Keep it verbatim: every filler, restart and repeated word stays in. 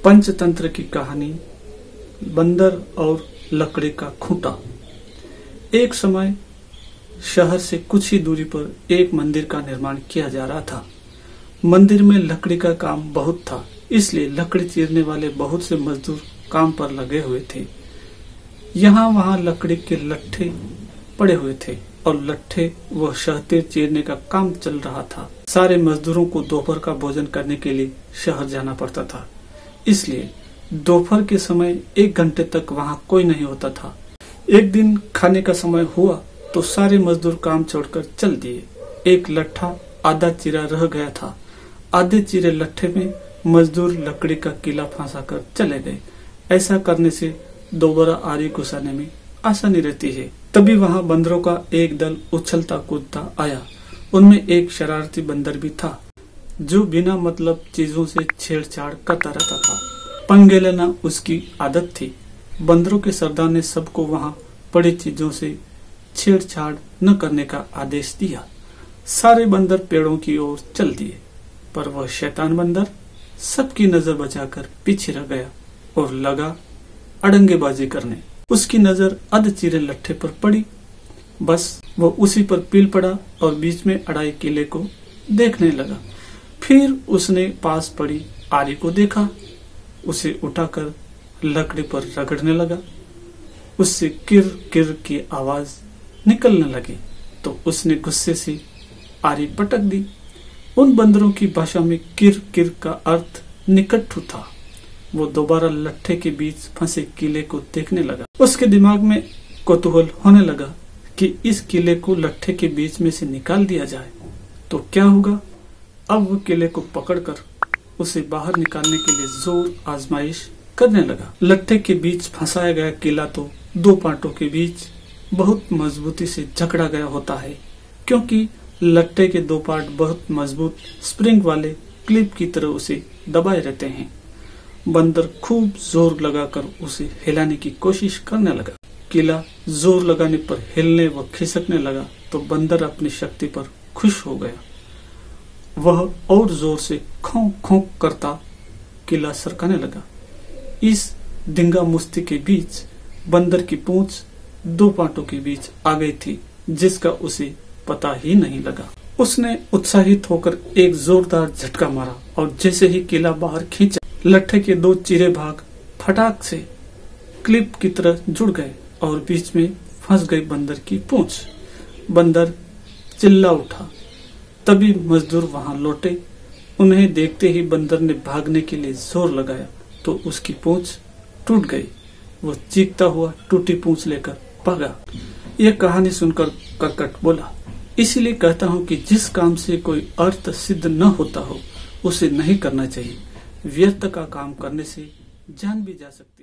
पंचतंत्र की कहानी, बंदर और लकड़ी का खूंटा। एक समय शहर से कुछ ही दूरी पर एक मंदिर का निर्माण किया जा रहा था। मंदिर में लकड़ी का काम बहुत था, इसलिए लकड़ी चीरने वाले बहुत से मजदूर काम पर लगे हुए थे। यहाँ वहाँ लकड़ी के लट्ठे पड़े हुए थे और लट्ठे व शहतें चीरने का काम चल रहा था। सारे मजदूरों को दोपहर का भोजन करने के लिए शहर जाना पड़ता था, इसलिए दोपहर के समय एक घंटे तक वहाँ कोई नहीं होता था। एक दिन खाने का समय हुआ तो सारे मजदूर काम छोड़कर चल दिए। एक लट्ठा आधा चिरा रह गया था। आधे चिरे लट्ठे में मजदूर लकड़ी का किला फंसा कर चले गए। ऐसा करने से दोबारा आरी घुसाने में आसानी रहती है। तभी वहाँ बंदरों का एक दल उछलता कूदता आया। उनमें एक शरारती बंदर भी था जो बिना मतलब चीजों से छेड़छाड़ करता रहता था। पंगे लेना उसकी आदत थी। बंदरों के सरदार ने सबको वहाँ पड़ी चीजों से छेड़छाड़ न करने का आदेश दिया। सारे बंदर पेड़ों की ओर चल दिए, पर वह शैतान बंदर सबकी नजर बचाकर पीछे रह गया और लगा अड़ंगेबाजी करने। उसकी नजर अध चिरे लट्ठे पर पड़ी। बस वो उसी पर पील पड़ा और बीच में अड़ाई किले को देखने लगा। फिर उसने पास पड़ी आरी को देखा, उसे उठाकर लकड़ी पर रगड़ने लगा। उससे किर किर की आवाज निकलने लगी तो उसने गुस्से से आरी पटक दी। उन बंदरों की भाषा में किर किर का अर्थ निकट्ठू था। वो दोबारा लट्ठे के बीच फंसे किले को देखने लगा। उसके दिमाग में कौतूहल होने लगा कि इस किले को लट्ठे के बीच में से निकाल दिया जाए तो क्या होगा। अब वो किले को पकड़कर उसे बाहर निकालने के लिए जोर आजमाइश करने लगा। लट्ठे के बीच फंसाया गया किला तो दो पाटों के बीच बहुत मजबूती से जकड़ा गया होता है, क्योंकि लट्ठे के दो पार्ट बहुत मजबूत स्प्रिंग वाले क्लिप की तरह उसे दबाए रहते हैं। बंदर खूब जोर लगाकर उसे हिलाने की कोशिश करने लगा। किला जोर लगाने पर हिलने व खिसकने लगा तो बंदर अपनी शक्ति पर खुश हो गया। वह और जोर से खों खों करता किला सरकाने लगा। इस दिंगा मुस्ती के बीच बंदर की पूंछ दो पाटों के बीच आ गई थी, जिसका उसे पता ही नहीं लगा। उसने उत्साहित होकर एक जोरदार झटका मारा और जैसे ही किला बाहर खींचा, लट्ठे के दो चिरे भाग फटाक से क्लिप की तरह जुड़ गए और बीच में फंस गई बंदर की पूंछ। बंदर चिल्ला उठा। तभी मजदूर वहां लौटे। उन्हें देखते ही बंदर ने भागने के लिए जोर लगाया तो उसकी पूंछ टूट गई। वो चीखता हुआ टूटी पूंछ लेकर भागा। यह कहानी सुनकर करकट बोला, इसीलिए कहता हूँ कि जिस काम से कोई अर्थ सिद्ध न होता हो उसे नहीं करना चाहिए। व्यर्थ का काम करने से जान भी जा सकती है।